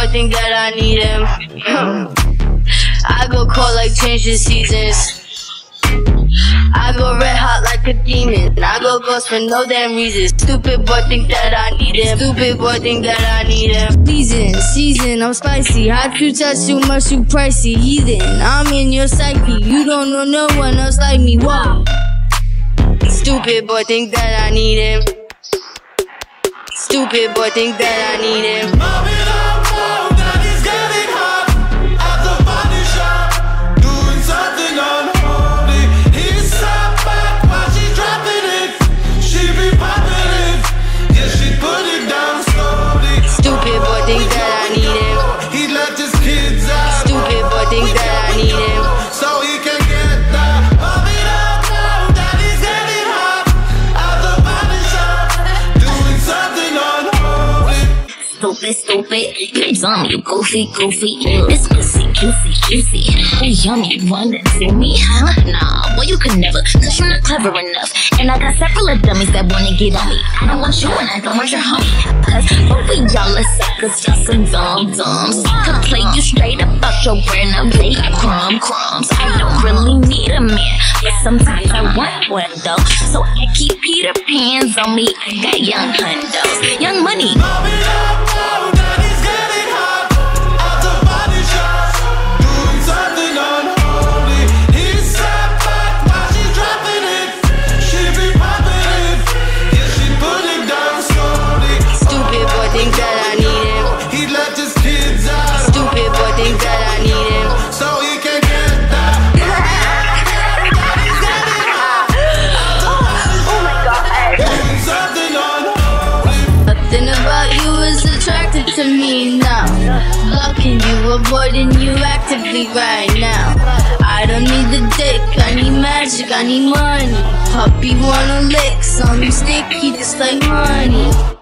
think that I need him. I go cold like change the seasons. I go red hot like a demon. I go ghost for no damn reason. Stupid boy think that I need him. Stupid boy think that I need him. Season, I'm spicy. Hot you touch too much, too pricey. Heathen, I'm in your psyche. You don't know no one else like me. Whoa. Stupid boy think that I need him. Stupid boy think that I need him. Stupid, games on you, goofy. This pussy, juicy. Oh, yummy, run to me, huh? Nah, boy, you could never, cause you're not clever enough. And I got several of dummies that wanna get on me. I don't want you and I don't want your homie. Cause both of y'all are suckers, just some dum-dums. Could play you straight up out your brain, I'm big crumbs. I don't really need a man, but sometimes I want one though. So I keep Peter Pans on me, I got young hundos, young money. To me now, blocking you, avoiding you actively right now. I don't need the dick, I need magic, I need money. Puppy wanna lick, some sticky just like money.